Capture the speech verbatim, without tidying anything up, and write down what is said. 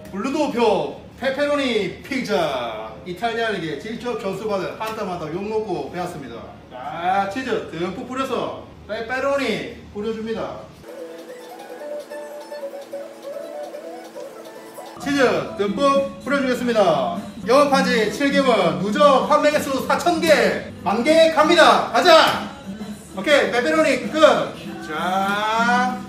블루도표 페페로니 피자. 이탈리아에게 직접 전수받은 한땀한땀 욕먹고 배웠습니다. 아, 치즈 듬뿍 뿌려서 페페로니 뿌려줍니다. 치즈 듬뿍 뿌려주겠습니다. 영업한지 칠 개월, 누적 판매 개수 사천 개, 만 개 갑니다. 가자! 오케이, 페페로니 끝! 자.